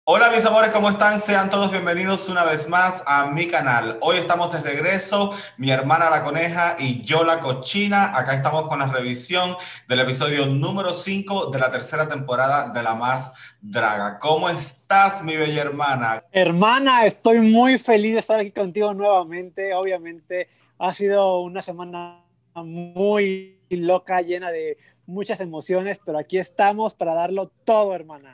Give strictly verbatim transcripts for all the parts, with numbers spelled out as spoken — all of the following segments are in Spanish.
Hola mis amores, ¿cómo están? Sean todos bienvenidos una vez más a mi canal. Hoy estamos de regreso, mi hermana la coneja y yo la cochina. Acá estamos con la revisión del episodio número cinco de la tercera temporada de La Más Draga. ¿Cómo estás, mi bella hermana? Hermana, estoy muy feliz de estar aquí contigo nuevamente. Obviamente ha sido una semana muy loca, llena de muchas emociones, pero aquí estamos para darlo todo, hermana.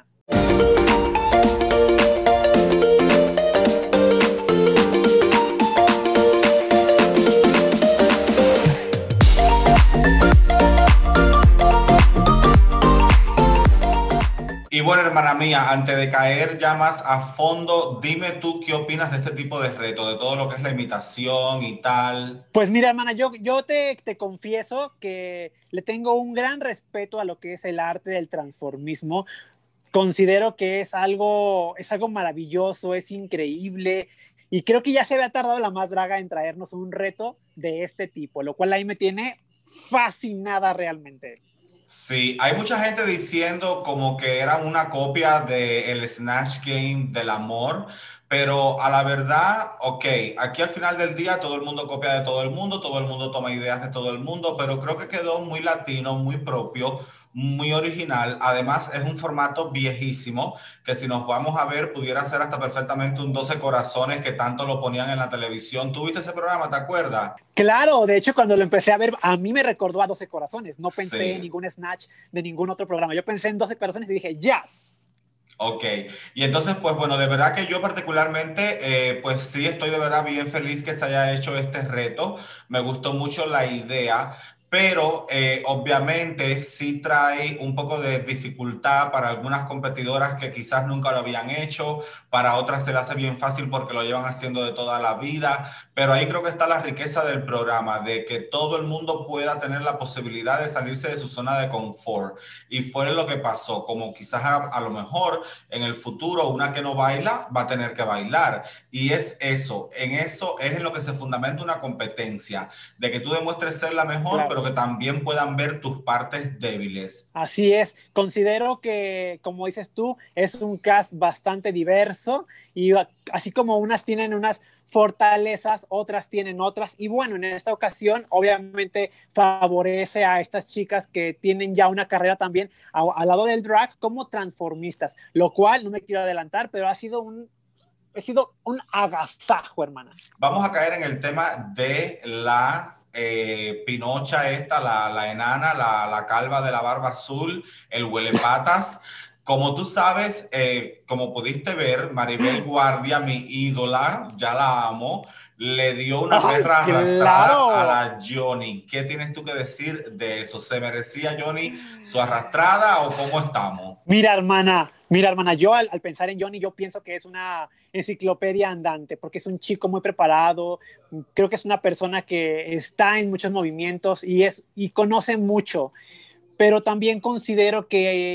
Y bueno, hermana mía, antes de caer ya más a fondo, dime tú qué opinas de este tipo de reto, de todo lo que es la imitación y tal. Pues mira, hermana, yo, yo te, te confieso que le tengo un gran respeto a lo que es el arte del transformismo. Considero que es algo, es algo maravilloso, es increíble, y creo que ya se había tardado la más draga en traernos un reto de este tipo, lo cual ahí me tiene fascinada realmente. Sí, hay mucha gente diciendo como que era una copia del Snatch Game del amor, pero a la verdad, ok, aquí al final del día todo el mundo copia de todo el mundo, todo el mundo toma ideas de todo el mundo, pero creo que quedó muy latino, muy propio, muy original. Además, es un formato viejísimo que si nos vamos a ver pudiera ser hasta perfectamente un doce corazones que tanto lo ponían en la televisión. ¿Tú viste ese programa, te acuerdas? Claro, de hecho, cuando lo empecé a ver, a mí me recordó a doce Corazones. No pensé en Sí. ningún Snatch de ningún otro programa. Yo pensé en doce Corazones y dije, ¡Yes! Ok, y entonces, pues bueno, de verdad que yo particularmente, eh, pues sí estoy de verdad bien feliz que se haya hecho este reto. Me gustó mucho la idea, pero eh, obviamente sí trae un poco de dificultad para algunas competidoras que quizás nunca lo habían hecho, para otras se le hace bien fácil porque lo llevan haciendo de toda la vida, pero ahí creo que está la riqueza del programa, de que todo el mundo pueda tener la posibilidad de salirse de su zona de confort. Y fue lo que pasó, como quizás a, a lo mejor en el futuro una que no baila va a tener que bailar. Y es eso, en eso es en lo que se fundamenta una competencia, de que tú demuestres ser la mejor, pero Claro. que también puedan ver tus partes débiles. Así es, considero que, como dices tú, es un cast bastante diverso y así como unas tienen unas fortalezas, otras tienen otras. Y bueno, en esta ocasión, obviamente, favorece a estas chicas que tienen ya una carrera también a, al lado del drag como transformistas, lo cual no me quiero adelantar, pero ha sido un, ha sido un agasajo, hermana. Vamos a caer en el tema de la eh, Pinocha esta, la, la enana, la, la, calva de la barba azul, el huele patas. Como tú sabes, eh, como pudiste ver, Maribel Guardia, mi ídola, ya la amo, le dio una ¡Ay, perra arrastrada a claro! la Johnny. ¿Qué tienes tú que decir de eso? ¿Se merecía Johnny su arrastrada o cómo estamos? Mira, hermana, mira, hermana, yo al, al, pensar en Johnny, yo pienso que es una enciclopedia andante, porque es un chico muy preparado, creo que es una persona que está en muchos movimientos y, es, y conoce mucho, pero también considero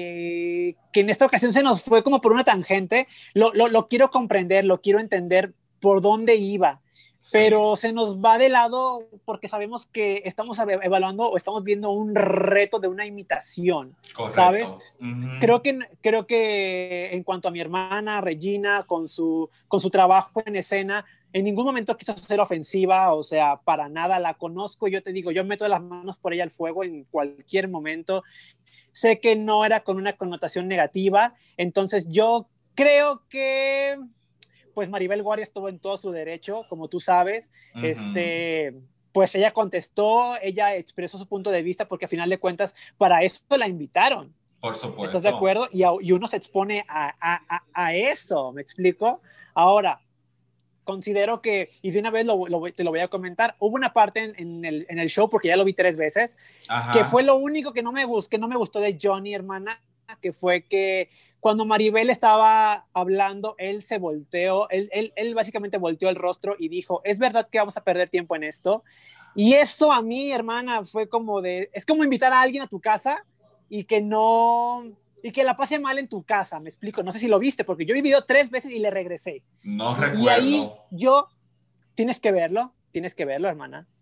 que, que en esta ocasión se nos fue como por una tangente, lo, lo, lo quiero comprender, lo quiero entender por dónde iba, Sí, pero se nos va de lado porque sabemos que estamos evaluando o estamos viendo un reto de una imitación, ¿sabes? correcto. Uh creo -huh. que, creo que en cuanto a mi hermana Regina, con su, con su trabajo en escena, en ningún momento quiso ser ofensiva, o sea, para nada la conozco. Yo te digo, yo meto las manos por ella al fuego en cualquier momento. Sé que no era con una connotación negativa, entonces yo creo que pues Maribel Guardia estuvo en todo su derecho, como tú sabes. Uh -huh. Este, pues ella contestó, ella expresó su punto de vista, porque a final de cuentas, para eso la invitaron. Por ¿Estás de supuesto. acuerdo? Y, a, y uno se expone a, a, a, a, eso, ¿me explico? Ahora, considero que, y de una vez lo, lo, te lo voy a comentar, hubo una parte en, en, el, en el show, porque ya lo vi tres veces, que fue Ajá. lo único que no me, gustó, que no me gustó de Johnny, hermana, que fue que cuando Maribel estaba hablando, él se volteó, él, él, él básicamente volteó el rostro y dijo, ¿es verdad que vamos a perder tiempo en esto? Y eso a mí, hermana, fue como de, es como invitar a alguien a tu casa y que no, y que la pase mal en tu casa, me explico, no sé si lo viste, porque yo he vivido tres veces y le regresé. No Y ahí recuerdo. yo, tienes que verlo, tienes que verlo, hermana.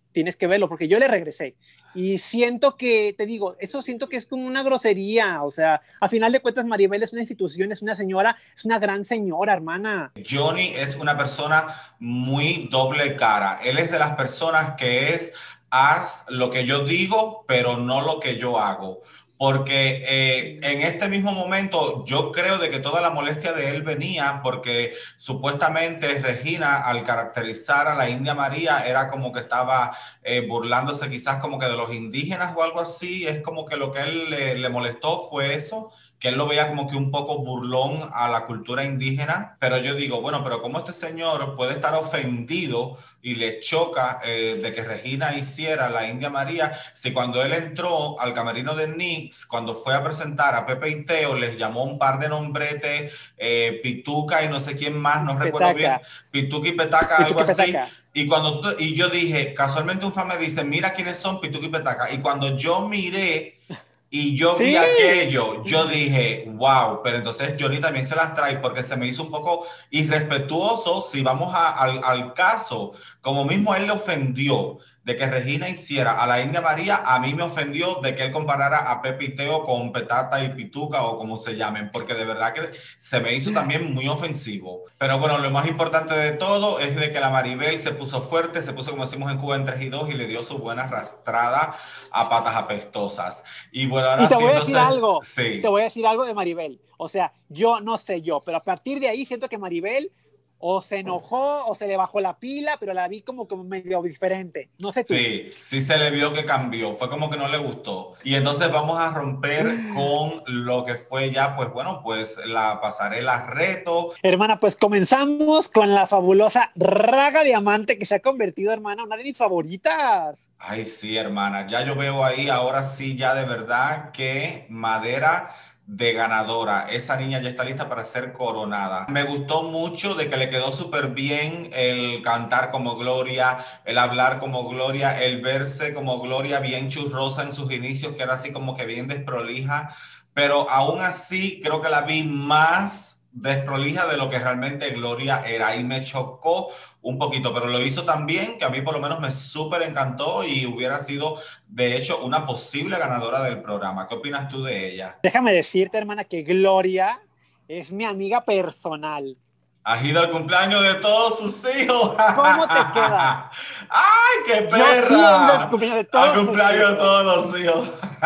tienes que verlo, porque yo le regresé. Y siento que, te digo, eso siento que es como una grosería, o sea, a final de cuentas Maribel es una institución, es una señora, es una gran señora, hermana. Johnny es una persona muy doble cara. Él es de las personas que es, haz lo que yo digo, pero no lo que yo hago. Porque eh, en este mismo momento yo creo de que toda la molestia de él venía porque supuestamente Regina, al caracterizar a la India María, era como que estaba eh, burlándose quizás como que de los indígenas o algo así. Es como que lo que él le, le molestó fue eso, que él lo veía como que un poco burlón a la cultura indígena, pero yo digo, bueno, pero ¿cómo este señor puede estar ofendido y le choca eh, de que Regina hiciera la India María, si cuando él entró al camerino de Nix, cuando fue a presentar a Pepe y Teo, les llamó un par de nombretes, eh, Pituca y no sé quién más, no recuerdo bien, Petaca. Pituca y Petaca, algo Pituca, así. petaca. Y, cuando tú, y yo dije, casualmente un fan me dice, mira quiénes son Pituca y Petaca. Y cuando yo miré y yo vi Sí. aquello, yo dije, wow, pero entonces Johnny también se las trae porque se me hizo un poco irrespetuoso si vamos a, al, al caso. Como mismo él le ofendió de que Regina hiciera a la India María, a mí me ofendió de que él comparara a Pepe y Teo con Petata y Pituca o como se llamen, porque de verdad que se me hizo también muy ofensivo. Pero bueno, lo más importante de todo es de que la Maribel se puso fuerte, se puso como decimos en Cuba en tres y dos y le dio su buena arrastrada a patas apestosas. Y bueno, Y ahora te sí, voy a decir entonces, algo, te sí. voy a decir algo de Maribel. O sea, yo no sé yo, pero a partir de ahí siento que Maribel o se enojó o se le bajó la pila, pero la vi como, como medio diferente. No sé tú. Sí, sí se le vio que cambió, fue como que no le gustó. Y entonces vamos a romper con lo que fue ya, pues bueno, pues la pasarela reto. Hermana, pues comenzamos con la fabulosa Raga Diamante que se ha convertido, hermana, una de mis favoritas. Ay, sí, hermana, ya yo veo ahí, ahora sí, ya de verdad que madera de ganadora. Esa niña ya está lista para ser coronada. Me gustó mucho de que le quedó súper bien el cantar como Gloria, el hablar como Gloria, el verse como Gloria bien churrosa en sus inicios, que era así como que bien desprolija, pero aún así creo que la vi más desprolija de lo que realmente Gloria era y me chocó un poquito, pero lo hizo tan bien que a mí por lo menos me súper encantó y hubiera sido de hecho una posible ganadora del programa. ¿Qué opinas tú de ella? Déjame decirte, hermana, que Gloria es mi amiga personal. ¿Has ido al cumpleaños de todos sus hijos? ¿Cómo te quedas? ¡Ay, qué Yo sí he ido al perra! cumpleaños de Al todos sus cumpleaños de hijos. todos los hijos.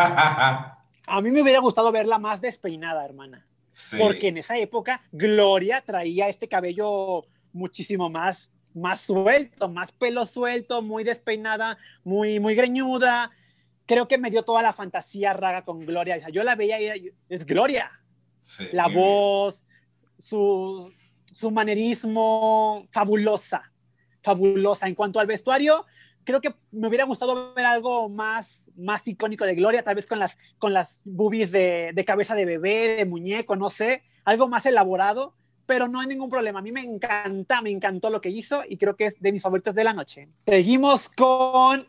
A mí me hubiera gustado verla más despeinada, hermana. Porque en Sí. esa época Gloria traía este cabello muchísimo más, más suelto, más pelo suelto, muy despeinada, muy, muy greñuda. Creo que me dio toda la fantasía Raga con Gloria. O sea, yo la veía y era, es Gloria. Sí, La muy bien. voz, su, su manerismo, fabulosa, fabulosa. En cuanto al vestuario, creo que me hubiera gustado ver algo más, más icónico de Gloria, tal vez con las, con las boobies de, de cabeza de bebé, de muñeco, no sé, algo más elaborado, pero no hay ningún problema. A mí me encanta, me encantó lo que hizo y creo que es de mis favoritos de la noche. Seguimos con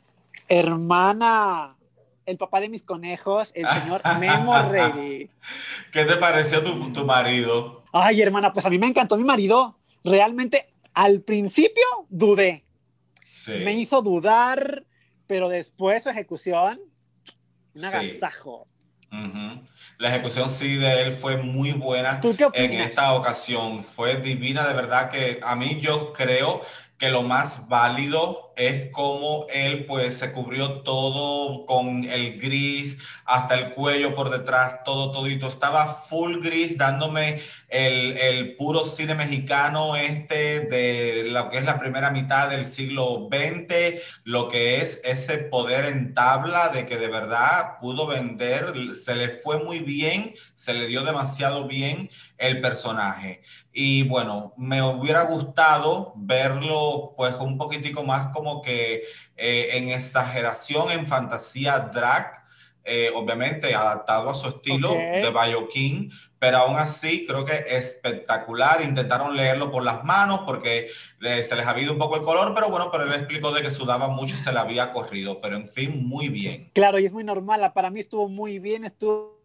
Hermana, el papá de mis conejos, el señor Memo Reilly. ¿Qué te pareció tu, tu marido? Ay, hermana, pues a mí me encantó mi marido. Realmente, al principio dudé. Me Sí, hizo dudar, pero después su ejecución, un sí. agasajo. Ujú. La ejecución sí de él fue muy buena ¿Tú qué en opinas? esta ocasión, fue divina de verdad que a mí yo creo que lo más válido es cómo él pues se cubrió todo con el gris hasta el cuello por detrás, todo todito, estaba full gris dándome el, el puro cine mexicano este de lo que es la primera mitad del siglo veinte, lo que es ese poder en tabla de que de verdad pudo vender, se le fue muy bien, se le dio demasiado bien el personaje. Y bueno, me hubiera gustado verlo pues un poquitico más como que eh, en exageración, en fantasía drag, eh, obviamente adaptado a su Ok. estilo de Biokin, pero aún así creo que espectacular. Intentaron leerlo por las manos porque le, se les había ido un poco el color, pero bueno, pero él explicó de que sudaba mucho y se le había corrido, pero en fin, muy bien. Claro, y es muy normal. Para mí estuvo muy bien, estuvo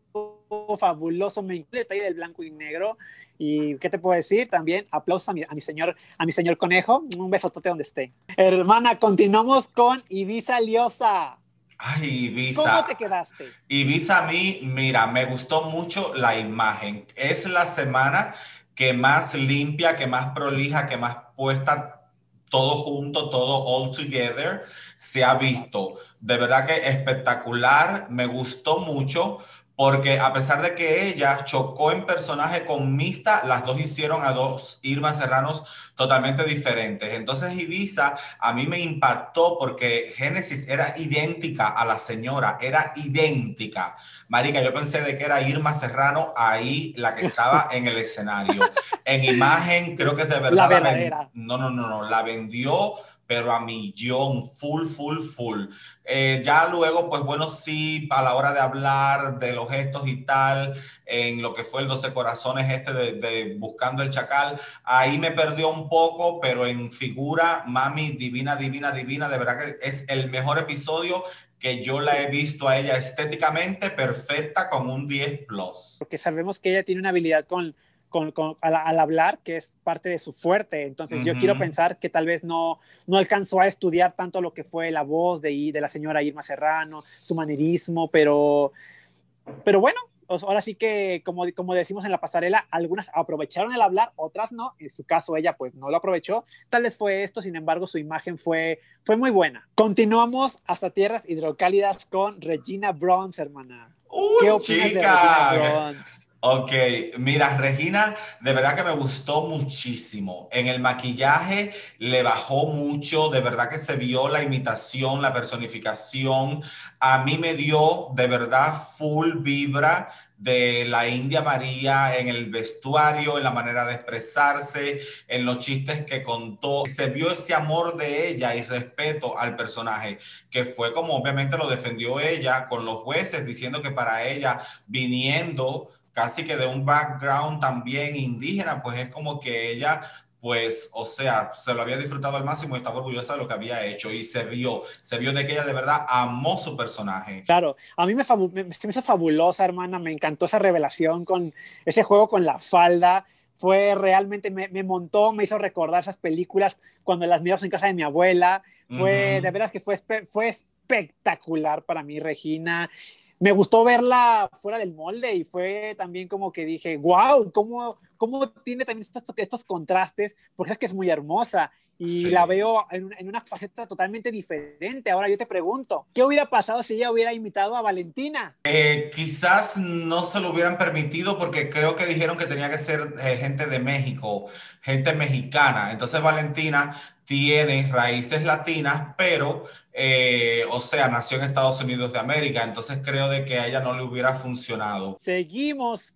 fabuloso, me encanta el detalle del blanco y negro. Y qué te puedo decir, también aplausos a mi, a mi señor, a mi señor conejo, un besotote donde esté. Hermana, continuamos con Ibiza Liosa. Ay, ¿Cómo Ibiza. te quedaste? Ibiza a mí, mira, me gustó mucho la imagen. Es la semana que más limpia, que más prolija, que más puesta, todo junto, todo all together, se ha visto. De verdad que espectacular, me gustó mucho. Porque a pesar de que ella chocó en personaje con Mista, las dos hicieron a dos Irma Serranos totalmente diferentes. Entonces Ibiza a mí me impactó porque Génesis era idéntica a la señora, era idéntica. Marica, yo pensé de que era Irma Serrano ahí la que estaba en el escenario. En imagen creo que de La verdad la ven... verdadera. no, no, no, no, la vendió pero a millón, full, full, full. Eh, ya luego, pues bueno, sí, a la hora de hablar de los gestos y tal, en lo que fue el doce Corazones este de, de Buscando el Chacal, ahí me perdió un poco, pero en figura, mami, divina, divina, divina, de verdad que es el mejor episodio que yo la he visto a ella estéticamente perfecta con un diez plus. Porque sabemos que ella tiene una habilidad con, con, con al, al, hablar, que es parte de su fuerte. Entonces uh-huh. yo quiero pensar que tal vez no, no alcanzó a estudiar tanto lo que fue la voz de, de la señora Irma Serrano, su manerismo, pero, pero bueno, ahora sí que, como, como decimos en la pasarela, algunas aprovecharon el hablar, otras no. En su caso, ella pues no lo aprovechó. Tal vez fue esto, sin embargo, su imagen fue, fue muy buena. Continuamos hasta tierras hidrocálidas con Regina Bronze, hermana. Uy, ¿Qué opinas chica. de Regina Bronze? Ok, mira, Regina, de verdad que me gustó muchísimo. En el maquillaje le bajó mucho, de verdad que se vio la imitación, la personificación. A mí me dio de verdad full vibra de la India María en el vestuario, en la manera de expresarse, en los chistes que contó. Se vio ese amor de ella y respeto al personaje, que fue como obviamente lo defendió ella con los jueces, diciendo que para ella, viniendo casi que de un background también indígena, pues es como que ella, pues, o sea, se lo había disfrutado al máximo y estaba orgullosa de lo que había hecho y se vio, se vio de que ella de verdad amó su personaje. Claro, a mí me, me, me hizo fabulosa, hermana, me encantó esa revelación con ese juego con la falda, fue realmente, me, me montó, me hizo recordar esas películas cuando las miramos en casa de mi abuela, fue, uh-huh. de veras que fue, fue espectacular para mí, Regina. Me gustó verla fuera del molde y fue también como que dije, wow, cómo, cómo tiene también estos, estos contrastes, porque es que es muy hermosa y sí. la veo en, en una faceta totalmente diferente. Ahora yo te pregunto, ¿qué hubiera pasado si ella hubiera imitado a Valentina? Eh, quizás no se lo hubieran permitido porque creo que dijeron que tenía que ser eh, gente de México, gente mexicana. Entonces Valentina tiene raíces latinas, pero, eh, o sea, nació en Estados Unidos de América, entonces creo de que a ella no le hubiera funcionado. Seguimos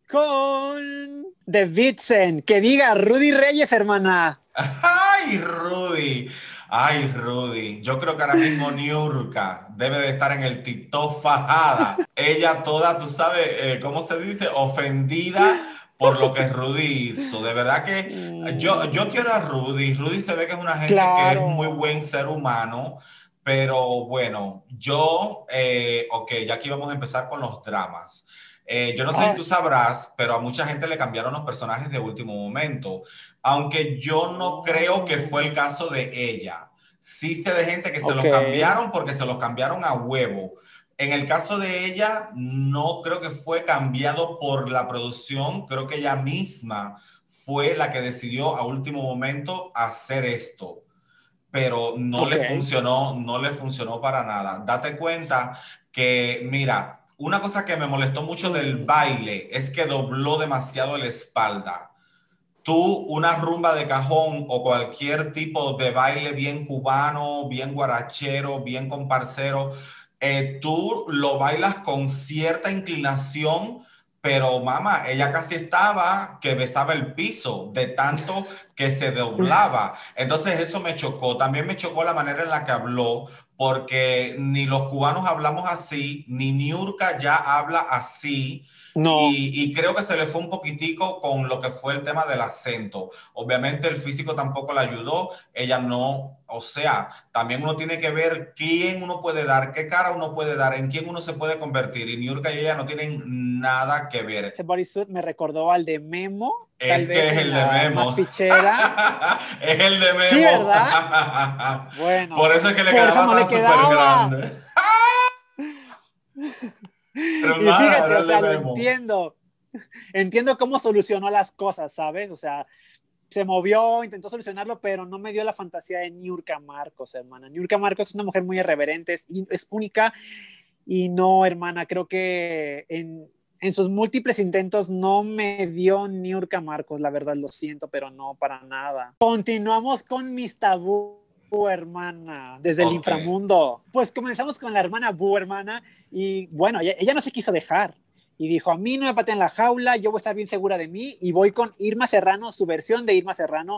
con The Vixen, que diga Rudy Reyes, hermana. ¡Ay, Rudy! ¡Ay, Rudy! Yo creo que ahora mismo Niurka debe de estar en el TikTok fajada. Ella toda, tú sabes, eh, ¿cómo se dice? Ofendida por lo que Rudy hizo. De verdad que yo, yo quiero a Rudy. Rudy se ve que es una gente claro. que es muy buen ser humano. Pero bueno, yo, eh, ok, ya aquí vamos a empezar con los dramas. Eh, yo no sé ah. si tú sabrás, pero a mucha gente le cambiaron los personajes de último momento. Aunque yo no creo que fue el caso de ella. Sí sé de gente que se okay. los cambiaron porque se los cambiaron a huevo. En el caso de ella, no creo que fue cambiado por la producción. Creo que ella misma fue la que decidió a último momento hacer esto. Pero no okay. le funcionó, no le funcionó para nada. Date cuenta que, mira, una cosa que me molestó mucho del baile es que dobló demasiado la espalda. Tú, una rumba de cajón o cualquier tipo de baile bien cubano, bien guarachero, bien comparsero, eh, tú lo bailas con cierta inclinación, pero mamá, ella casi estaba que besaba el piso de tanto que se doblaba. Entonces eso me chocó. También me chocó la manera en la que habló, porque ni los cubanos hablamos así, ni Niurka ya habla así. No. Y, y creo que se le fue un poquitico con lo que fue el tema del acento. Obviamente el físico tampoco la ayudó, ella no, o sea, también uno tiene que ver quién uno puede dar, qué cara uno puede dar, en quién uno se puede convertir. Y Niurka y ella no tienen nada que ver. Este bodysuit me recordó al de Memo, Es tal que vez es en el de la más Memo. fichera. Es el de Sí, Memo. ¿verdad? Bueno, Por eso es que le por eso quedaba no tan le súper quedaba. grande. Pero Y hermana, fíjate, era o el de sea, lo Memo. entiendo. Entiendo cómo solucionó las cosas, ¿sabes? O sea, se movió, intentó solucionarlo, pero no me dio la fantasía de Niurka Marcos, hermana. Niurka Marcos es una mujer muy irreverente, es, es única. Y no, hermana, creo que en, en sus múltiples intentos no me dio Niurka Marcos, la verdad, lo siento, pero no, para nada. Continuamos con mis tabú, hermana, desde el Ok. inframundo. Pues comenzamos con la hermana Bu, hermana, y bueno, ella, ella no se quiso dejar. Y dijo, a mí no me pateen en la jaula, yo voy a estar bien segura de mí, y voy con Irma Serrano, su versión de Irma Serrano.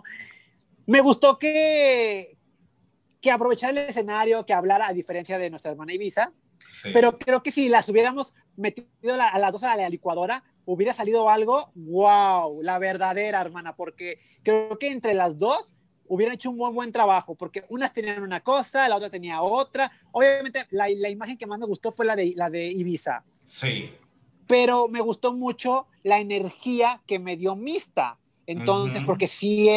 Me gustó que, que aprovechara el escenario, que hablara, a diferencia de nuestra hermana Ibiza, Sí. pero creo que si las hubiéramos metido la, a las dos a la licuadora, hubiera salido algo, wow, la verdadera, hermana, porque creo que entre las dos hubieran hecho un buen, buen trabajo, porque unas tenían una cosa, la otra tenía otra. Obviamente, la, la imagen que más me gustó fue la de, la de Ibiza, Sí. pero me gustó mucho la energía que me dio Mista. Entonces, Ujú. porque sí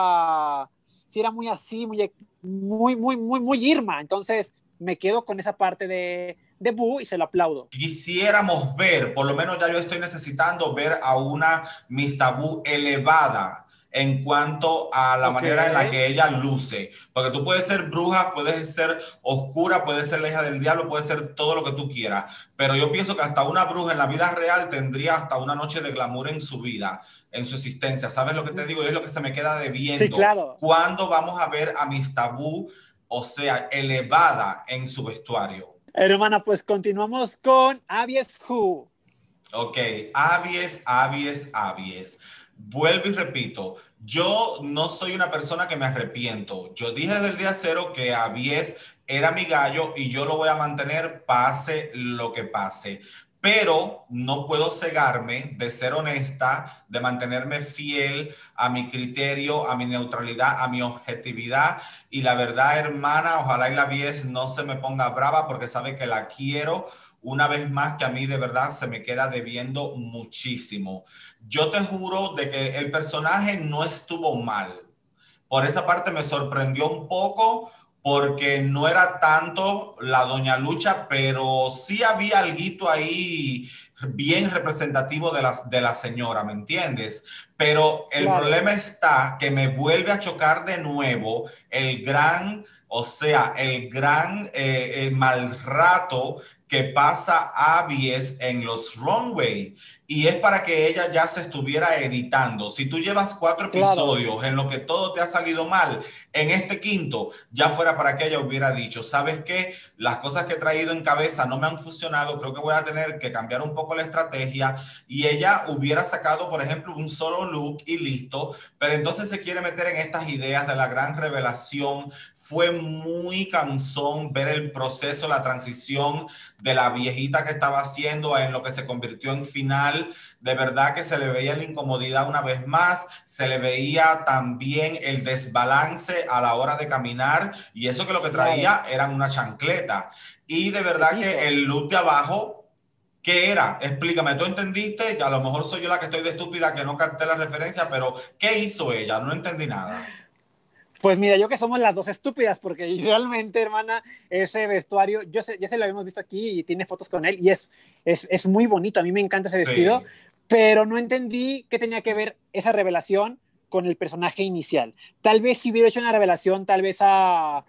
era, sí era muy así, muy, muy, muy, muy, muy Irma. Entonces, me quedo con esa parte de, de Boo y se lo aplaudo. Quisiéramos ver, por lo menos ya yo estoy necesitando ver a una Miss Tabú elevada en cuanto a la Ok. manera en la que ella luce. Porque tú puedes ser bruja, puedes ser oscura, puedes ser la hija del diablo, puedes ser todo lo que tú quieras. Pero yo pienso que hasta una bruja en la vida real tendría hasta una noche de glamour en su vida, en su existencia. ¿Sabes lo que te digo? Y es lo que se me queda Sí, debiendo. claro. ¿Cuándo vamos a ver a Miss Tabú, o sea, elevada en su vestuario? Hermana, pues continuamos con Abies Who. Ok, Abies, Abies, Abies. Vuelvo y repito, yo no soy una persona que me arrepiento. Yo dije desde el día cero que Abies era mi gallo y yo lo voy a mantener pase lo que pase. Pero no puedo cegarme de ser honesta, de mantenerme fiel a mi criterio, a mi neutralidad, a mi objetividad. Y la verdad, hermana, ojalá y la Abies no se me ponga brava porque sabe que la quiero una vez más, que a mí de verdad se me queda debiendo muchísimo. Yo te juro de que el personaje no estuvo mal. Por esa parte me sorprendió un poco porque no era tanto la Doña Lucha, pero sí había alguito ahí bien representativo de la, de la señora, ¿me entiendes? Pero el Claro. problema está que me vuelve a chocar de nuevo el gran, o sea, el gran eh, eh, mal rato que pasa Abies en los runway. Y es para que ella ya se estuviera editando. Si tú llevas cuatro Claro. episodios en lo que todo te ha salido mal, en este quinto ya fuera para que ella hubiera dicho, ¿sabes qué? Las cosas que he traído en cabeza no me han funcionado, creo que voy a tener que cambiar un poco la estrategia, y ella hubiera sacado, por ejemplo, un solo look y listo, pero entonces se quiere meter en estas ideas de la gran revelación. Fue muy cansón ver el proceso, la transición de la viejita que estaba haciendo en lo que se convirtió en final. De verdad que se le veía la incomodidad una vez más, se le veía también el desbalance a la hora de caminar, y eso que lo que Claro. traía eran una chancleta. Y de De verdad que piso. el look de abajo, ¿qué era? Explícame, ¿tú entendiste? Que a lo mejor soy yo la que estoy de estúpida, que no capté la referencia, pero ¿qué hizo ella? No entendí nada. Pues mira, yo que somos las dos estúpidas, porque realmente, hermana, ese vestuario, yo sé, ya se lo habíamos visto aquí y tiene fotos con él y es, es, es muy bonito, a mí me encanta ese vestido, Sí, pero no entendí qué tenía que ver esa revelación con el personaje inicial. Tal vez si hubiera hecho una revelación, tal vez a,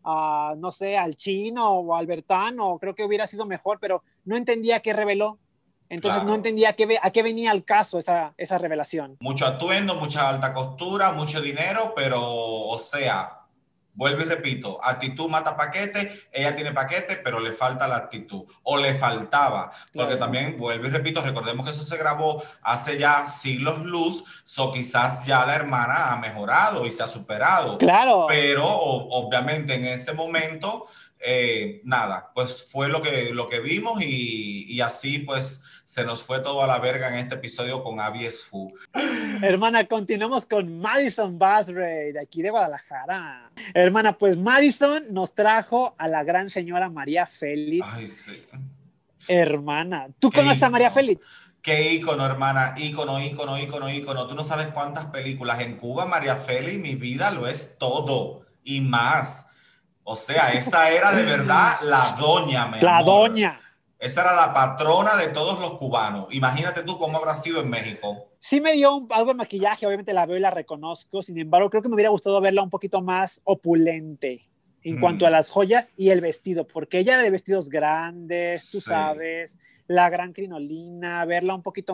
a no sé, al Chino o al Bertano, creo que hubiera sido mejor, pero no entendía qué reveló. Entonces no claro. entendía a qué, a qué venía al caso esa, esa revelación. Mucho atuendo, mucha alta costura, mucho dinero, pero, o sea, vuelvo y repito, actitud mata paquete, ella tiene paquete, pero le falta la actitud, o le faltaba, porque Claro. también, vuelvo y repito, recordemos que eso se grabó hace ya siglos luz, so quizás ya la hermana ha mejorado y se ha superado, Claro. pero o, obviamente en ese momento eh, nada, pues fue lo que, lo que vimos y, y así pues se nos fue todo a la verga en este episodio con Abby Fu. Hermana, continuamos con Madison Basray, de aquí de Guadalajara. Hermana, pues Madison nos trajo a la gran señora María Félix. Ay, sí. Hermana, ¿tú Qué conoces a María ícono. Félix? Qué ícono, hermana, ícono, ícono, ícono, ícono. Tú no sabes cuántas películas en Cuba, María Félix, mi vida lo es todo y más. O sea, esa era de verdad la doña, mi La amor. doña. Esa era la patrona de todos los cubanos. Imagínate tú cómo habrá sido en México. Sí me dio un, algo de maquillaje, obviamente la veo y la reconozco, sin embargo creo que me hubiera gustado verla un poquito más opulente en Hmm. cuanto a las joyas y el vestido, porque ella era de vestidos grandes, tú Sí. sabes, la gran crinolina, verla un poquito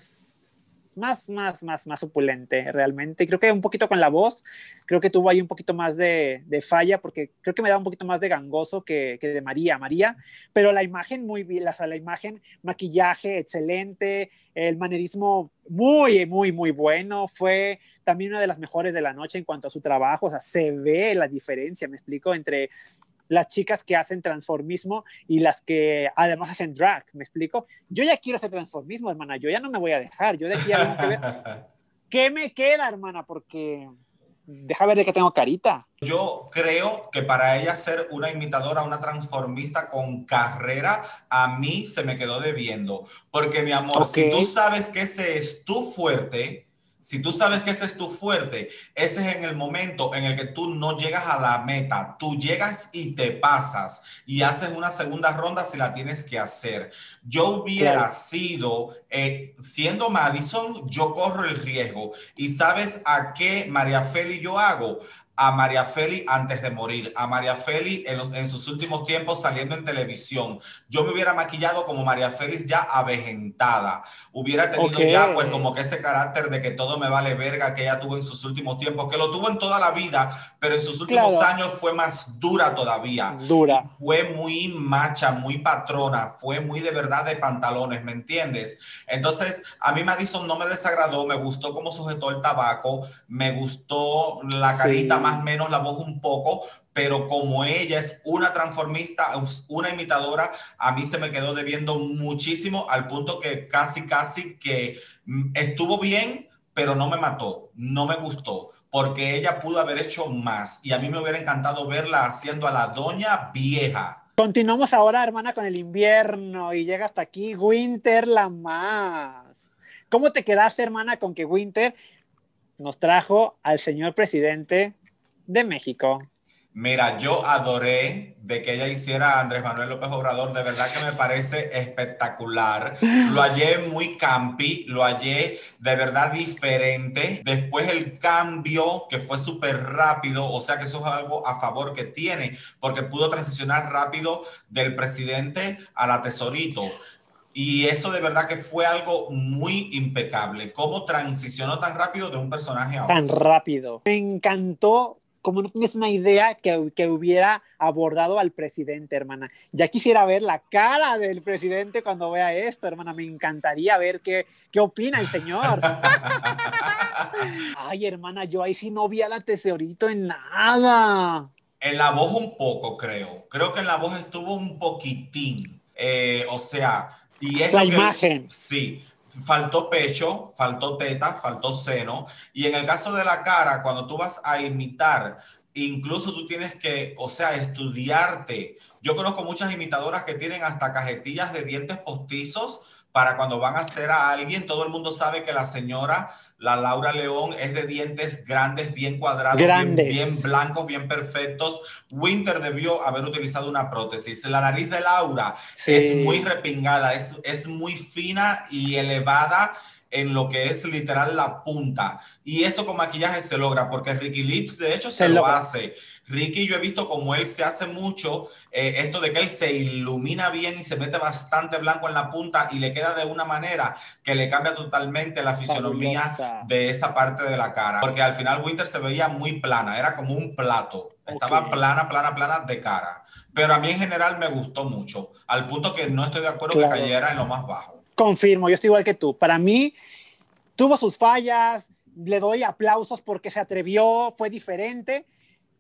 más, más, más, más, más opulente realmente. Y creo que un poquito con la voz, creo que tuvo ahí un poquito más de, de falla, porque creo que me da un poquito más de gangoso que, que de María, María, pero la imagen muy bien, la, la imagen, maquillaje excelente, el manerismo muy, muy, muy bueno, fue también una de las mejores de la noche en cuanto a su trabajo, o sea, se ve la diferencia, me explico, entre las chicas que hacen transformismo y las que además hacen drag, ¿me explico? Yo ya quiero hacer transformismo, hermana, yo ya no me voy a dejar, yo de aquí ya tengo que ver qué me queda, hermana, porque deja ver de qué tengo carita. Yo creo que para ella ser una imitadora, una transformista con carrera, a mí se me quedó debiendo. Porque, mi amor, Ok. si tú sabes que ese es tu fuerte, si tú sabes que ese es tu fuerte, ese es en el momento en el que tú no llegas a la meta, tú llegas y te pasas y haces una segunda ronda si la tienes que hacer. Yo hubiera Claro. sido, eh, siendo Madison, yo corro el riesgo. ¿Y sabes a qué María Félix yo hago? A María Félix antes de morir, a María Félix en, los, en sus últimos tiempos saliendo en televisión. Yo me hubiera maquillado como María Félix ya avejentada. Hubiera tenido Ok. ya pues como que ese carácter de que todo me vale verga que ella tuvo en sus últimos tiempos, que lo tuvo en toda la vida, pero en sus últimos Claro. años fue más dura todavía. Dura. Y fue muy macha, muy patrona, fue muy de verdad de pantalones, ¿me entiendes? Entonces, a mí Madison no me desagradó, me gustó cómo sujetó el tabaco, me gustó la carita Sí. más o menos, la voz un poco, pero como ella es una transformista, una imitadora, a mí se me quedó debiendo muchísimo al punto que casi, casi que estuvo bien, pero no me mató, no me gustó, porque ella pudo haber hecho más y a mí me hubiera encantado verla haciendo a la doña vieja. Continuamos ahora, hermana, con el invierno y llega hasta aquí Winter la más. ¿Cómo te quedaste, hermana, con que Winter nos trajo al señor presidente de México? Mira, yo adoré de que ella hiciera a Andrés Manuel López Obrador, de verdad que me parece espectacular. Lo hallé muy campi, lo hallé de verdad diferente. Después el cambio, que fue súper rápido, o sea que eso es algo a favor que tiene, porque pudo transicionar rápido del presidente a la tesorito. Y eso de verdad que fue algo muy impecable. Cómo transicionó tan rápido de un personaje a otro. Tan rápido. Me encantó, como no tienes una idea, que, que hubiera abordado al presidente, hermana. Ya quisiera ver la cara del presidente cuando vea esto, hermana. Me encantaría ver qué, qué opina el señor. Ay, hermana, yo ahí sí no vi a la tesorito en nada. En la voz un poco, creo. Creo que en la voz estuvo un poquitín. Eh, o sea, y es La lo que... imagen. Sí, faltó pecho, faltó teta, faltó seno. Y en el caso de la cara, cuando tú vas a imitar, incluso tú tienes que, o sea, estudiarte. Yo conozco muchas imitadoras que tienen hasta cajetillas de dientes postizos para cuando van a hacer a alguien. Todo el mundo sabe que la señora, la Laura León, es de dientes grandes, bien cuadrados, Grandes. Bien, bien blancos, bien perfectos. Winter debió haber utilizado una prótesis. La nariz de Laura Sí. es muy repingada, es, es muy fina y elevada en lo que es literal la punta. Y eso con maquillaje se logra, porque Ricky Lips de hecho se, se lo logra. hace. Ricky, yo he visto como él se hace mucho eh, esto de que él se ilumina bien y se mete bastante blanco en la punta y le queda de una manera que le cambia totalmente la fisonomía Fabulosa. De esa parte de la cara. Porque al final Winter se veía muy plana, era como un plato. Estaba okay. plana, plana, plana de cara. Pero a mí en general me gustó mucho, al punto que no estoy de acuerdo claro. que cayera en lo más bajo. Confirmo, yo estoy igual que tú. Para mí tuvo sus fallas, le doy aplausos porque se atrevió, fue diferente,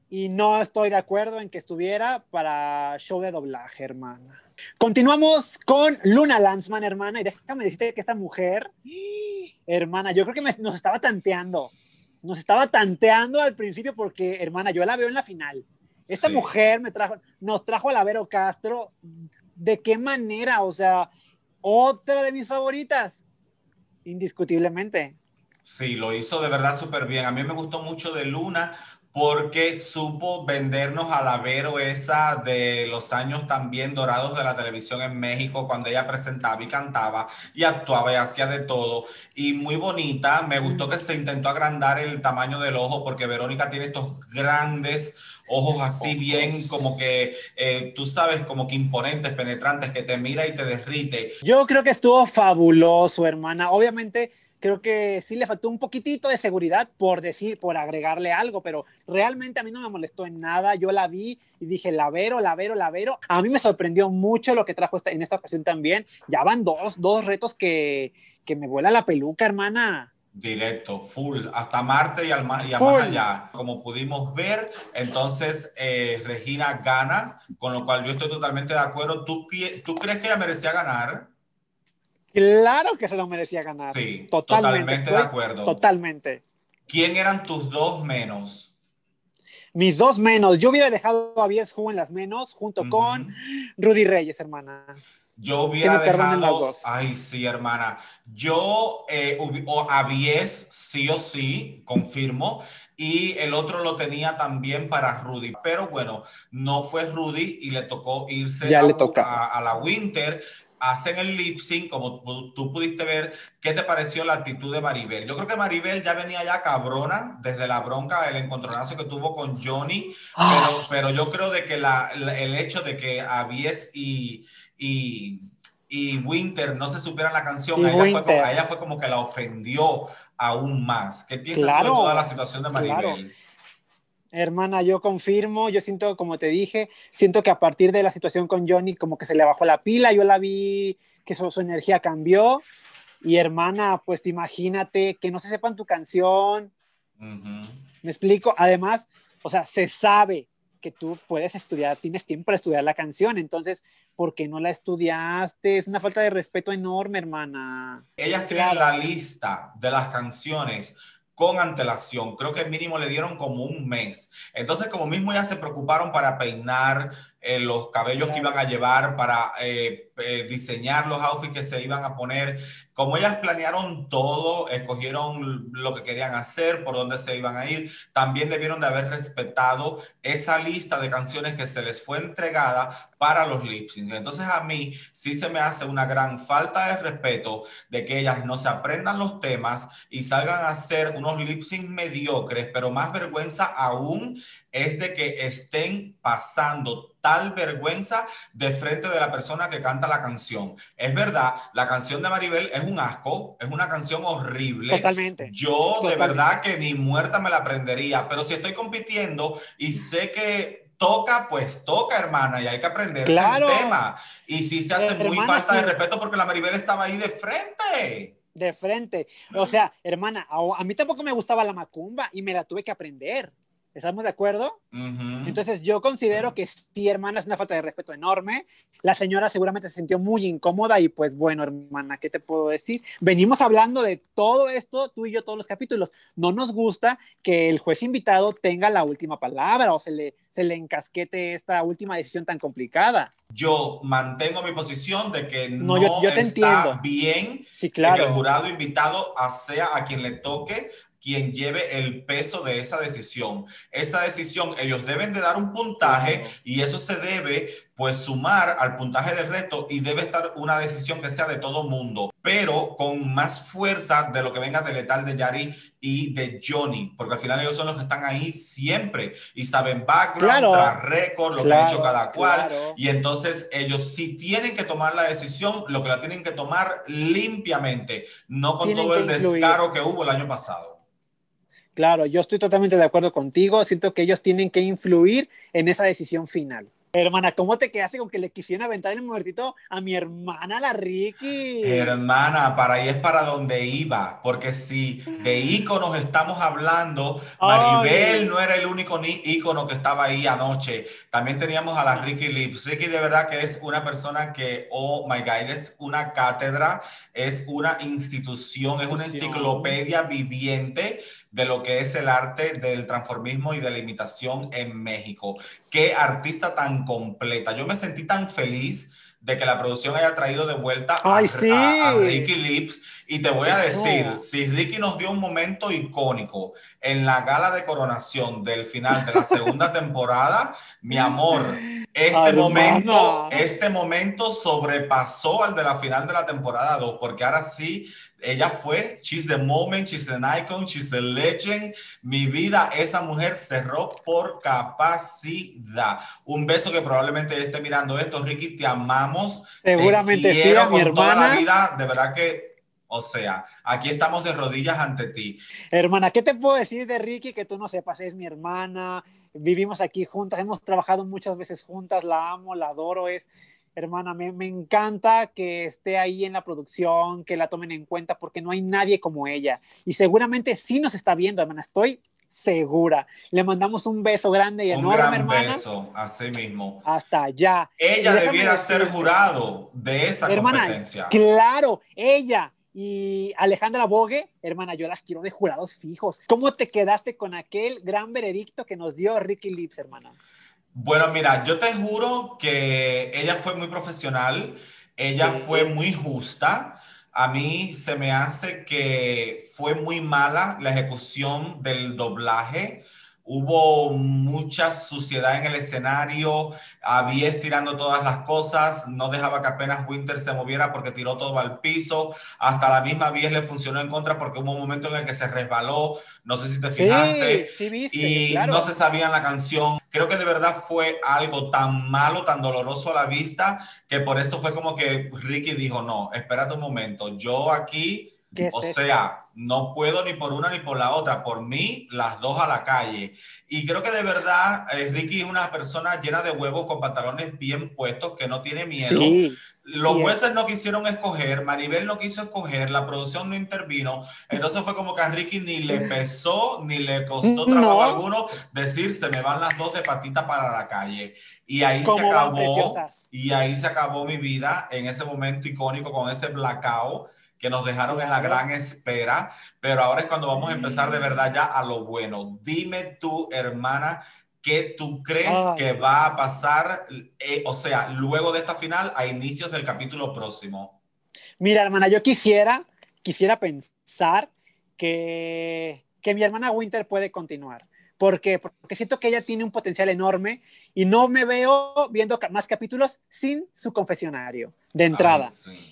y no estoy de acuerdo en que estuviera para show de doblaje, hermana. Continuamos con Luna Lanzman, hermana, y déjame decirte que esta mujer, hermana, yo creo que me, nos estaba tanteando, nos estaba tanteando al principio porque, hermana, yo la veo en la final. Esta sí. mujer me trajo, nos trajo a la Vero Castro, ¿de qué manera? O sea, otra de mis favoritas, indiscutiblemente. Sí, lo hizo de verdad súper bien. A mí me gustó mucho de Luna porque supo vendernos a la Vero esa de los años también dorados de la televisión en México, cuando ella presentaba y cantaba y actuaba y hacía de todo. Y muy bonita, me gustó que se intentó agrandar el tamaño del ojo porque Verónica tiene estos grandes ojos así bien como que, eh, tú sabes, como que imponentes, penetrantes, que te mira y te derrite. Yo creo que estuvo fabuloso, hermana. Obviamente creo que sí le faltó un poquitito de seguridad por decir, por agregarle algo, pero realmente a mí no me molestó en nada. Yo la vi y dije, la Vero, la Vero, la Vero. A mí me sorprendió mucho lo que trajo esta, en esta ocasión también. Ya van dos, dos retos que, que me vuela la peluca, hermana. Directo, full, hasta Marte y, al más, y a más allá. Como pudimos ver, entonces eh, Regina gana, con lo cual yo estoy totalmente de acuerdo. ¿Tú, ¿Tú crees que ella merecía ganar? Claro que se lo merecía ganar. Sí, totalmente, totalmente de acuerdo. Totalmente. ¿Quién eran tus dos menos? Mis dos menos. Yo hubiera dejado a Vies Hu en las menos junto uh-huh. con Rudy Reyes, hermana. Yo hubiera dejado... Ay, sí, hermana. Yo eh, a Vies sí o sí, confirmo. Y el otro lo tenía también para Rudy. Pero bueno, no fue Rudy y le tocó irse ya a, le toca. a, a la Winter. Hacen el lip sync, como tú pudiste ver. ¿Qué te pareció la actitud de Maribel? Yo creo que Maribel ya venía ya cabrona desde la bronca, el encontronazo que tuvo con Johnny, ah. pero, pero yo creo de que la, la, el hecho de que Avies y, y, y Winter no se supieran la canción, a ella, fue como, a ella fue como que la ofendió aún más. ¿Qué piensas claro, tú de toda la situación de Maribel? Claro. Hermana, yo confirmo, yo siento, como te dije, siento que a partir de la situación con Johnny como que se le bajó la pila, yo la vi que su, su energía cambió y hermana, pues imagínate que no se sepan tu canción, uh-huh. ¿Me explico? Además, o sea, se sabe que tú puedes estudiar, tienes tiempo para estudiar la canción, entonces, ¿por qué no la estudiaste? Es una falta de respeto enorme, hermana. Ellas tienen claro. la lista de las canciones con antelación, creo que mínimo le dieron como un mes. Entonces, como mismo ya se preocuparon para peinar eh, los cabellos claro. que iban a llevar, para eh, eh, diseñar los outfits que se iban a poner. Como ellas planearon todo, escogieron lo que querían hacer, por dónde se iban a ir, también debieron de haber respetado esa lista de canciones que se les fue entregada para los lip syncs. Entonces, a mí sí se me hace una gran falta de respeto de que ellas no se aprendan los temas y salgan a hacer unos lip syncs mediocres, pero más vergüenza aún es de que estén pasando tal vergüenza de frente de la persona que canta la canción. Es verdad, la canción de Maribel es un asco, es una canción horrible. Totalmente. Yo Totalmente. de verdad que ni muerta me la aprendería, pero si estoy compitiendo y sé que toca, pues toca, hermana, y hay que aprenderse claro. el tema. Y sí se hace hermana, muy falta sí. de respeto porque la Maribel estaba ahí de frente. De frente. O sea, hermana, a, a mí tampoco me gustaba la macumba y me la tuve que aprender. ¿Estamos de acuerdo? Uh-huh. Entonces yo considero que sí, hermana, es una falta de respeto enorme. La señora seguramente se sintió muy incómoda y pues bueno, hermana, ¿qué te puedo decir? Venimos hablando de todo esto, tú y yo, todos los capítulos. No nos gusta que el juez invitado tenga la última palabra o se le, se le encasquete esta última decisión tan complicada. Yo mantengo mi posición de que no, no yo, yo te está entiendo. bien sí, claro. que el jurado invitado sea a quien le toque quien lleve el peso de esa decisión. Esta decisión, ellos deben de dar un puntaje y eso se debe pues sumar al puntaje del resto y debe estar una decisión que sea de todo mundo, pero con más fuerza de lo que venga de Letal, de Yari y de Johnny, porque al final ellos son los que están ahí siempre y saben background, claro, tras récord, lo claro, que ha hecho cada cual, claro. Y entonces ellos sí tienen que tomar la decisión, lo que la tienen que tomar limpiamente, no con tienen todo el incluir. descaro que hubo el año pasado. Claro, yo estoy totalmente de acuerdo contigo. Siento que ellos tienen que influir en esa decisión final. Hermana, ¿cómo te quedaste con que le quisieran aventar el muertito a mi hermana, la Ricky? Hermana, para ahí es para donde iba, porque si de íconos estamos hablando, Maribel Ay, no era el único ni- ícono que estaba ahí anoche. También teníamos a la no, Ricky Lips. Ricky de verdad que es una persona que, oh my God, es una cátedra, es una institución, es una institución. enciclopedia viviente de lo que es el arte del transformismo y de la imitación en México. Qué artista tan completa. Yo me sentí tan feliz de que la producción haya traído de vuelta a, Ay, a, a sí. Ricky Lips. Y te voy a decir, No. si Ricky nos dio un momento icónico en la gala de coronación del final de la segunda temporada, mi amor, este momento, Hermana. este momento sobrepasó al de la final de la temporada dos, porque ahora sí, ella fue, she's the moment, she's an icon, she's a legend. Mi vida, esa mujer cerró por capacidad. Un beso que probablemente esté mirando esto. Ricky, te amamos, te Seguramente sí, a quiero mi con toda la hermana. vida. De verdad que, o sea, aquí estamos de rodillas ante ti. Hermana, ¿qué te puedo decir de Ricky que tú no sepas? Es mi hermana, vivimos aquí juntas, hemos trabajado muchas veces juntas, la amo, la adoro, es hermana, me, me encanta que esté ahí en la producción, que la tomen en cuenta, porque no hay nadie como ella. Y seguramente sí nos está viendo, hermana, estoy segura. Le mandamos un beso grande y Un enorme, gran hermana, beso, así mismo. hasta allá. Y Ella déjame debiera ser decirte, jurado de esa hermana, competencia. claro, ella y Alejandra Bogue, hermana, yo las quiero de jurados fijos. ¿Cómo te quedaste con aquel gran veredicto que nos dio Ricky Lips, hermana? Bueno, mira, yo te juro que ella fue muy profesional, ella fue Sí, muy justa. A mí se me hace que fue muy mala la ejecución del doblaje. Hubo mucha suciedad en el escenario, había estirando todas las cosas, no dejaba que apenas Winter se moviera porque tiró todo al piso. Hasta la misma Bies le funcionó en contra porque hubo un momento en el que se resbaló, no sé si te sí, fijaste, sí viste, y no claro. se sabían la canción. Creo que de verdad fue algo tan malo, tan doloroso a la vista, que por eso fue como que Ricky dijo, no, espérate un momento, yo aquí, ¿Qué o es esto? sea, no puedo ni por una ni por la otra, por mí, las dos a la calle. Y creo que de verdad eh, Ricky es una persona llena de huevos, con pantalones bien puestos, que no tiene miedo. Sí, Los sí jueces es. no quisieron escoger, Maribel no quiso escoger, la producción no intervino, entonces fue como que a Ricky ni le pesó, ni le costó trabajo No, alguno decir se me van las dos de patita para la calle. Y ahí se ¿cómo van acabó, preciosas? y ahí se acabó mi vida en ese momento icónico con ese blackout que nos dejaron en la Claro. gran espera, pero ahora es cuando vamos a empezar de verdad ya a lo bueno. Dime tú, hermana, ¿qué tú crees que Ay, va a pasar, eh, o sea, luego de esta final a inicios del capítulo próximo? mira, hermana, yo quisiera, quisiera pensar que, que mi hermana Winter puede continuar. ¿Por qué? Porque siento que ella tiene un potencial enorme y no me veo viendo más capítulos sin su confesionario, de Ay, entrada. sí.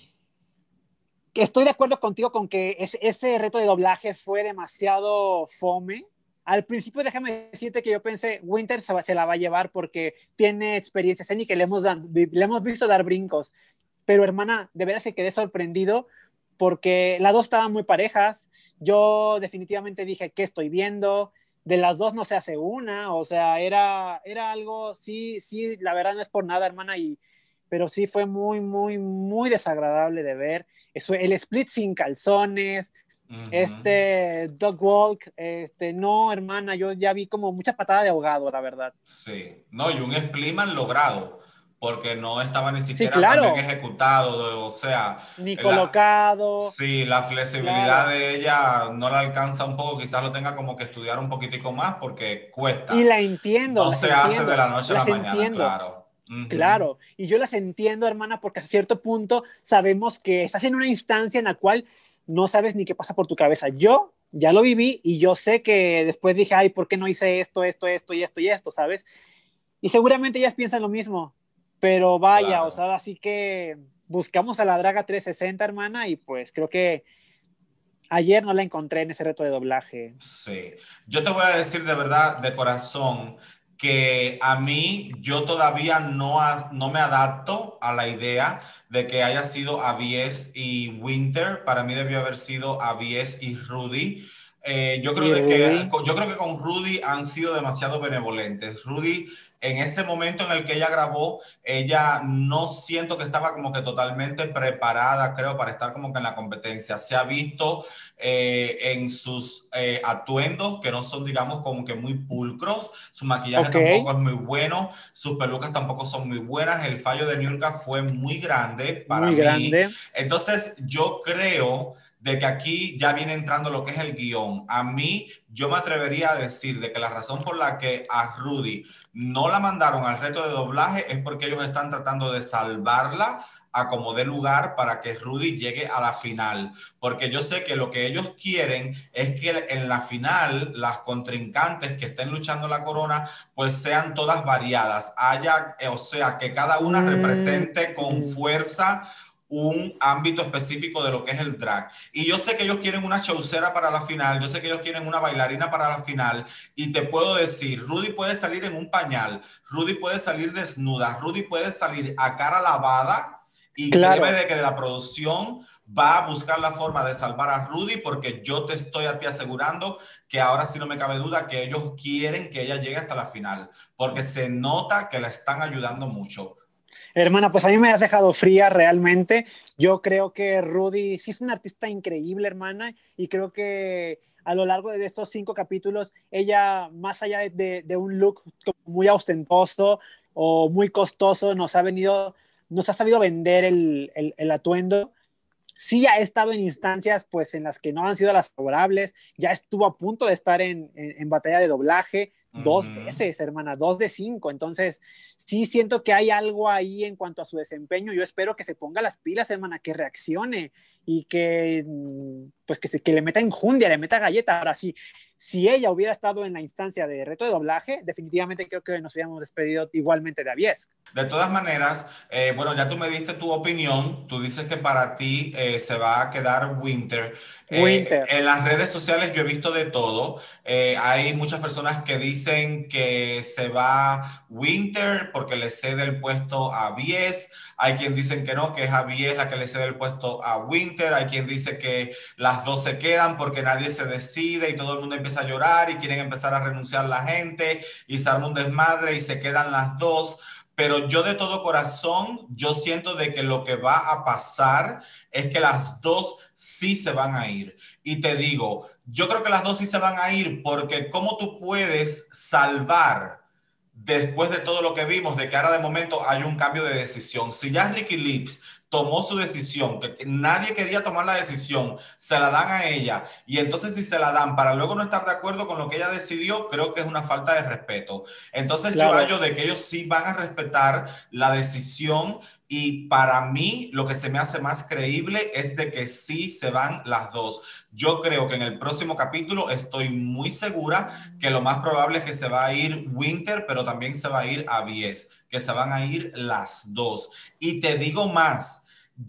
Estoy de acuerdo contigo con que ese, ese reto de doblaje fue demasiado fome. Al principio, déjame decirte que yo pensé, Winter se, va, se la va a llevar porque tiene experiencia escénica y le hemos, dan, le hemos visto dar brincos. Pero hermana, de veras que quedé sorprendido porque las dos estaban muy parejas. Yo definitivamente dije, ¿qué estoy viendo? De las dos no se hace una, o sea, era, era algo, sí, sí, la verdad no es por nada, hermana, y, pero sí fue muy, muy, muy desagradable de ver. Eso, el split sin calzones, Ujú. este dog walk, este, no, hermana, yo ya vi como mucha patada de ahogado, la verdad. Sí, no, y un Spliman logrado, porque no estaba ni Sí, siquiera tan bien claro, ejecutado, o sea, ni la, colocado, sí, la flexibilidad claro. de ella no la alcanza un poco, quizás lo tenga como que estudiar un poquitico más porque Y cuesta, la entiendo, no las se hace de entiendo, la noche a la las mañana, entiendo, claro. Ujú. claro. Y yo las entiendo, hermana, porque a cierto punto sabemos que estás en una instancia en la cual no sabes ni qué pasa por tu cabeza. Yo ya lo viví y yo sé que después dije, ay, ¿por qué no hice esto, esto, esto y esto y esto, ¿sabes? Y seguramente ellas piensan lo mismo, pero vaya, o sea, Claro, ahora sí que buscamos a la Draga trescientos sesenta, hermana, y pues creo que ayer no la encontré en ese reto de doblaje. sí. Yo te voy a decir de verdad, de corazón, que a mí yo todavía no, ha- no me adapto a la idea de que haya sido Avies y Winter. Para mí debió haber sido Avies y Rudy. Eh, yo creo Y de que, Rudy. yo creo que con Rudy han sido demasiado benevolentes. Rudy, en ese momento en el que ella grabó, ella no siento que estaba como que totalmente preparada, creo, para estar como que en la competencia. Se ha visto eh, en sus eh, atuendos que no son, digamos, como que muy pulcros. Su maquillaje Ok, tampoco es muy bueno. Sus pelucas tampoco son muy buenas. El fallo de Niurka fue muy grande para muy mí. grande. Entonces, yo creo de que aquí ya viene entrando lo que es el guión. A mí, yo me atrevería a decir de que la razón por la que a Rudy no la mandaron al reto de doblaje es porque ellos están tratando de salvarla a como dé lugar para que Rudy llegue a la final. Porque yo sé que lo que ellos quieren es que en la final las contrincantes que estén luchando la corona pues sean todas variadas. Haya, o sea, que cada una Mm, represente con fuerza un ámbito específico de lo que es el drag. Y yo sé que ellos quieren una showcera para la final, yo sé que ellos quieren una bailarina para la final, y te puedo decir, Rudy puede salir en un pañal, Rudy puede salir desnuda, Rudy puede salir a cara lavada, y créeme claro. de que de la producción va a buscar la forma de salvar a Rudy, porque yo te estoy a ti asegurando que ahora sí no me cabe duda que ellos quieren que ella llegue hasta la final, porque se nota que la están ayudando mucho. Hermana, pues a mí me has dejado fría realmente. Yo creo que Rudy sí es una artista increíble, hermana, y creo que a lo largo de estos cinco capítulos, ella, más allá de, de, de un look muy ostentoso o muy costoso, nos ha venido, nos ha sabido vender el, el, el atuendo. Sí ha estado en instancias pues en las que no han sido las favorables, ya estuvo a punto de estar en, en, en batalla de doblaje Uh dos -huh. veces, hermana, dos de cinco, entonces sí siento que hay algo ahí en cuanto a su desempeño, yo espero que se ponga las pilas, hermana, que reaccione y que pues que, se, que le meta enjundia, le meta galleta, ahora sí, si ella hubiera estado en la instancia de reto de doblaje, definitivamente creo que nos hubiéramos despedido igualmente de Avies. De todas maneras, eh, bueno, ya tú me diste tu opinión, tú dices que para ti eh, se va a quedar Winter. Eh, Winter. en las redes sociales yo he visto de todo. Eh, hay muchas personas que dicen que se va Winter porque le cede el puesto a Bies. Hay quien dicen que no, que es a Bies la que le cede el puesto a Winter. Hay quien dice que las dos se quedan porque nadie se decide y todo el mundo empieza a llorar y quieren empezar a renunciar la gente y se arma un desmadre y se quedan las dos. Pero yo de todo corazón, yo siento de que lo que va a pasar es que las dos sí se van a ir. Y te digo, yo creo que las dos sí se van a ir porque ¿cómo tú puedes salvar después de todo lo que vimos de que ahora de momento hay un cambio de decisión? Si ya Ricky Lips tomó su decisión, que nadie quería tomar la decisión, se la dan a ella, y entonces si se la dan para luego no estar de acuerdo con lo que ella decidió, creo que es una falta de respeto. Entonces yo Claro. hallo de que ellos sí van a respetar la decisión, y para mí lo que se me hace más creíble es de que sí se van las dos. Yo creo que en el próximo capítulo estoy muy segura que lo más probable es que se va a ir Winter, pero también se va a ir Avies, que se van a ir las dos. Y te digo más,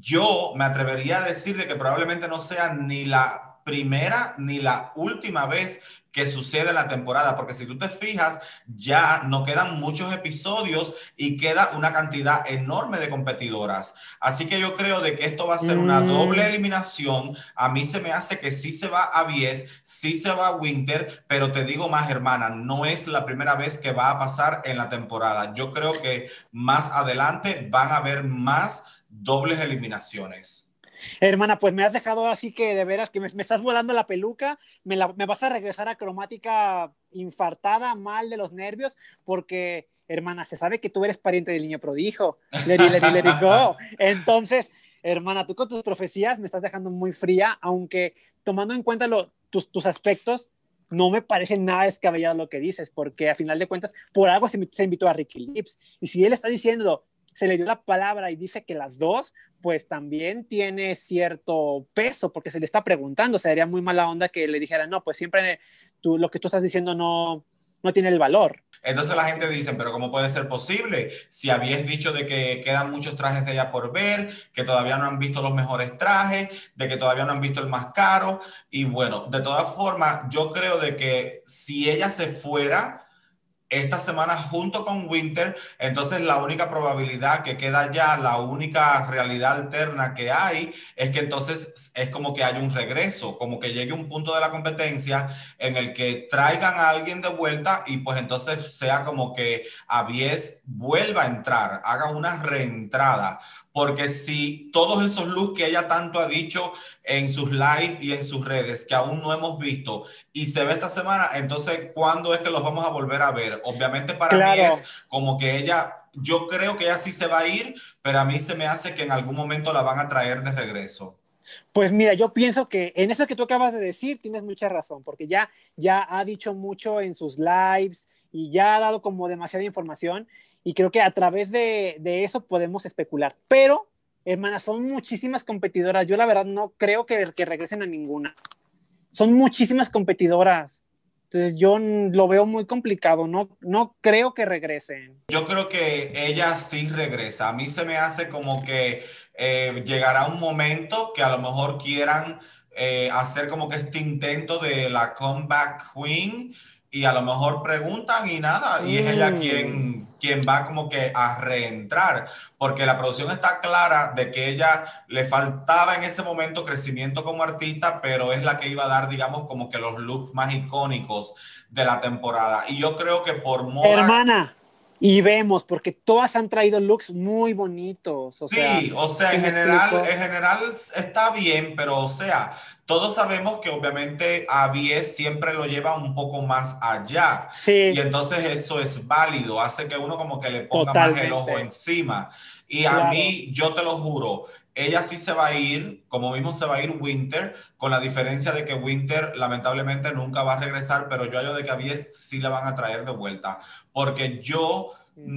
yo me atrevería a decir de que probablemente no sea ni la primera ni la última vez que sucede en la temporada, porque si tú te fijas, ya no quedan muchos episodios y queda una cantidad enorme de competidoras. Así que yo creo de que esto va a ser una doble Mm. eliminación. A mí se me hace que sí se va a Avies, sí se va a Winter, pero te digo más, hermana, no es la primera vez que va a pasar en la temporada. Yo creo que más adelante van a haber más dobles eliminaciones. Hermana, pues me has dejado ahora sí que de veras que me, me estás volando la peluca, me, la, me vas a regresar a cromática infartada, mal de los nervios, porque, hermana, se sabe que tú eres pariente del niño prodigio. Let it, let it, let it go. Entonces, hermana, tú con tus profecías me estás dejando muy fría, aunque tomando en cuenta lo, tus, tus aspectos, no me parece nada descabellado lo que dices, porque a final de cuentas, por algo se, se invitó a Ricky Lips. Y si él está diciendo, se le dio la palabra y dice que las dos, pues también tiene cierto peso, porque se le está preguntando. Sería muy mala onda que le dijera, no, pues siempre tú, lo que tú estás diciendo no, no tiene el valor. Entonces la gente dice, pero ¿cómo puede ser posible? Si habías dicho de que quedan muchos trajes de ella por ver, que todavía no han visto los mejores trajes, de que todavía no han visto el más caro. Y bueno, de todas formas, yo creo de que si ella se fuera, esta semana junto con Winter. Entonces la única probabilidad que queda ya, la única realidad alterna que hay, es que entonces es como que hay un regreso, como que llegue un punto de la competencia en el que traigan a alguien de vuelta y pues entonces sea como que Abies vuelva a entrar, haga una reentrada. Porque si todos esos looks que ella tanto ha dicho en sus live y en sus redes, que aún no hemos visto, y se ve esta semana, entonces, ¿cuándo es que los vamos a volver a ver? Obviamente para Claro. mí es como que ella, yo creo que ella sí se va a ir, pero a mí se me hace que en algún momento la van a traer de regreso. Pues mira, yo pienso que en eso que tú acabas de decir tienes mucha razón, porque ya, ya ha dicho mucho en sus lives y ya ha dado como demasiada información y creo que a través de, de eso podemos especular. Pero, hermana, son muchísimas competidoras. Yo la verdad no creo que, que regresen a ninguna. Son muchísimas competidoras. Entonces yo lo veo muy complicado. No, no creo que regresen. Yo creo que ella sí regresa. A mí se me hace como que eh, llegará un momento que a lo mejor quieran eh, hacer como que este intento de la comeback queen y a lo mejor preguntan y nada, y es ella Mm. quien, quien va como que a reentrar, porque la producción está clara de que ella le faltaba en ese momento crecimiento como artista, pero es la que iba a dar, digamos, como que los looks más icónicos de la temporada. Y yo creo que por moda... Hermana, y vemos, porque todas han traído looks muy bonitos. O sea, Sí, o sea, ¿sí en me general, explico? en general está bien, pero o sea, todos sabemos que obviamente a Abies siempre lo lleva un poco más allá. Y Sí, entonces eso es válido, hace que uno como que le ponga más el ojo totalmente. encima. Y a Claro. mí, yo te lo juro, ella sí se va a ir, como mismo se va a ir Winter, con la diferencia de que Winter lamentablemente nunca va a regresar, pero yo hallo de que a Abies sí la van a traer de vuelta, porque yo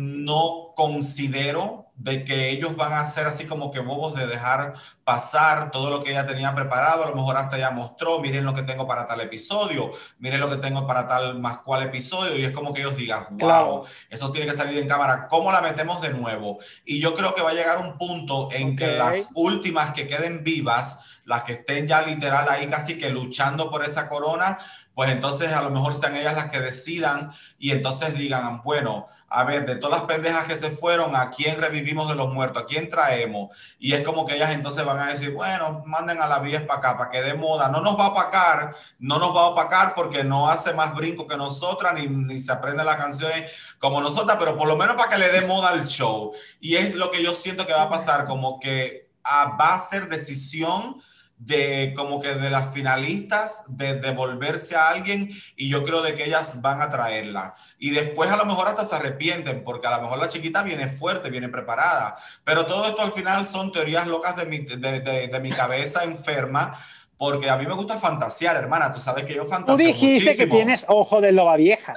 no considero de que ellos van a ser así como que bobos de dejar pasar todo lo que ella tenía preparado. A lo mejor hasta ella mostró, miren lo que tengo para tal episodio, miren lo que tengo para tal más cual episodio, y es como que ellos digan, wow, Claro. eso tiene que salir en cámara, ¿cómo la metemos de nuevo? Y yo creo que va a llegar un punto en Ok. que las últimas que queden vivas, las que estén ya literal ahí casi que luchando por esa corona, pues entonces a lo mejor sean ellas las que decidan y entonces digan, bueno, a ver, de todas las pendejas que se fueron, ¿a quién revivimos de los muertos? ¿A quién traemos? Y es como que ellas entonces van a decir, bueno, manden a la Abies para acá, para que dé moda. No nos va a opacar, no nos va a opacar porque no hace más brinco que nosotras, ni, ni se aprende las canciones como nosotras, pero por lo menos para que le dé moda al show. Y es lo que yo siento que va a pasar, como que ah, va a ser decisión de como que de las finalistas de devolverse a alguien y yo creo de que ellas van a traerla y después a lo mejor hasta se arrepienten porque a lo mejor la chiquita viene fuerte, viene preparada, pero todo esto al final son teorías locas de mi, de, de, de mi cabeza enferma porque a mí me gusta fantasear, hermana, tú sabes que yo Tú fantaseo dijiste que muchísimo. tienes ojo de loba vieja.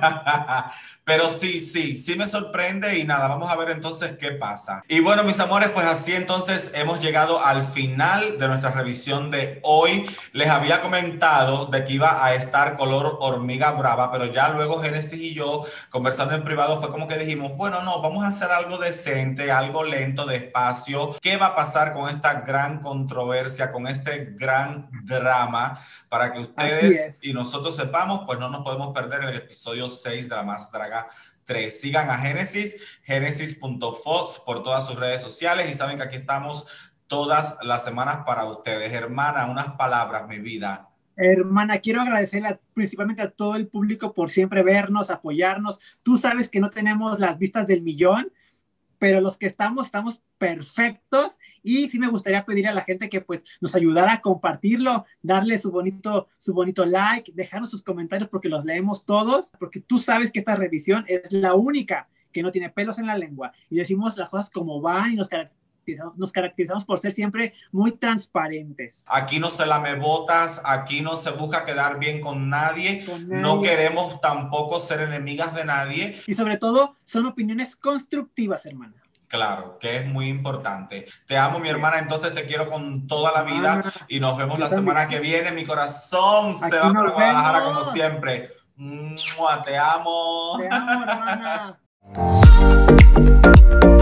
Pero sí, sí, sí me sorprende y nada, vamos a ver entonces qué pasa. Y bueno, mis amores, pues así entonces hemos llegado al final de nuestra revisión de hoy. Les había comentado de que iba a estar color hormiga brava, pero ya luego Génesis y yo conversando en privado fue como que dijimos, bueno, no, vamos a hacer algo decente, algo lento, despacio. ¿Qué va a pasar con esta gran controversia, con este gran drama? Para que ustedes y nosotros sepamos, pues no nos podemos perder el episodio seis de La Más Draga tres. Sigan a Génesis, génesis punto fox por todas sus redes sociales y saben que aquí estamos todas las semanas para ustedes. Hermana, unas palabras, mi vida. Hermana, quiero agradecerle a, principalmente a todo el público por siempre vernos, apoyarnos. Tú sabes que no tenemos las vistas del millón, pero los que estamos, estamos perfectos y sí me gustaría pedir a la gente que pues nos ayudara a compartirlo, darle su bonito, su bonito like, dejarnos sus comentarios porque los leemos todos, porque tú sabes que esta revisión es la única que no tiene pelos en la lengua y decimos las cosas como van y nos caracterizamos, nos caracterizamos por ser siempre muy transparentes. Aquí no se lame botas, aquí no se busca quedar bien con nadie, con nadie, no queremos tampoco ser enemigas de nadie. Y sobre todo, son opiniones constructivas, hermana. Claro, que es muy importante. Te amo, mi hermana, entonces te quiero con toda la vida y nos vemos la semana que viene. Mi corazón se va para Guadalajara como siempre. Te amo. Te amo, hermana.